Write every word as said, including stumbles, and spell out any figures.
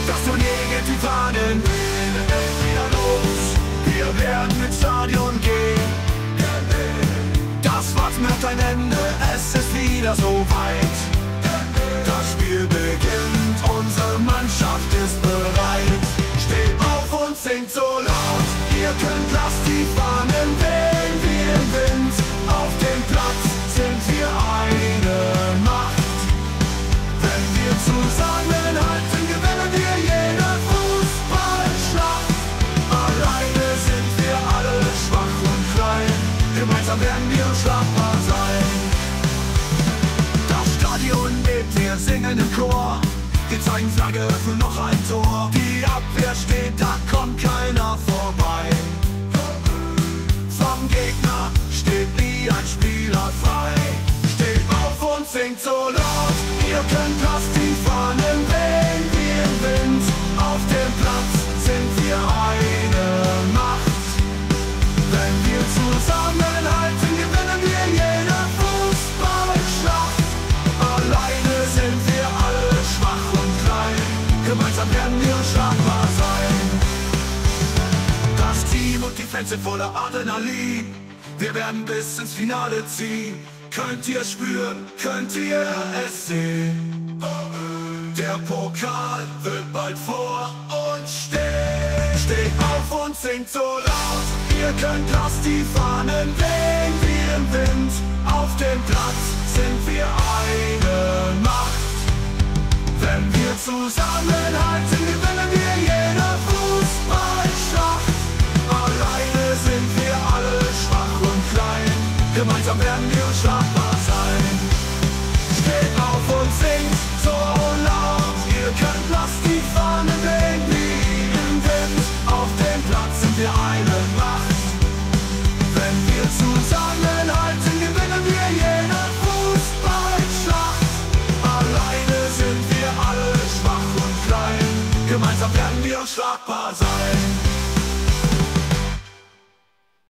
Das Turnier geht die Fahnen wieder los. Wir werden ins Stadion gehen. Das Warten hat ein Ende, es ist wieder so weit. Das Spiel beginnt, unsere Mannschaft ist bereit. Steht auf und singt so laut, ihr könnt, lasst die Fahnen wehen wie im Wind. Auf dem Platz sind wir eine Macht. Wenn wir zusammenhalten, gewinnen wir jede Fußballschlacht. Alleine sind wir alle schwach und klein, gemeinsam werden wir unschlagbar sein. Das Stadion lebt, wir singen im Chor. Wir zeigen Flagge für noch ein Tor. Die Abwehr steht, da kommt keiner vorbei. Vom Gegner steht nie ein Spieler frei. Steht auf und singt so laut, ihr könnt, lasst die Fahnen wehen wie im Wind. Auf dem Platz sind wir eine Macht. Wenn wir zusammenhalten, gewinnen wir jede Fußballschlacht. Alleine sind wir alle schwach und klein, gemeinsam werden wir unschlagbar sein. Das Team und die Fans sind voller Adrenalin. Wir werden bis ins Finale ziehen. Könnt ihr spüren, könnt ihr es sehen? Der Pokal wird bald vor uns stehen. Steht auf und singt so laut, ihr könnt, lasst die Fahnen wehen wie im Wind. Auf dem Platz sind wir eine Macht. Wenn wir zusammenhalten, gewinnen wir jede Fußballschlacht. Alleine sind wir alle schwach und klein, gemeinsam werden wir unschlagbar sein. Steht auf und singt so laut, ihr könnt, lasst die Fahnen wehen wie im Wind. Auf dem Platz sind wir eine Macht. Wenn wir zusammenhalten, gewinnen wir jede Fußballschlacht. Alleine sind wir alle schwach und klein, gemeinsam werden wir unschlagbar sein.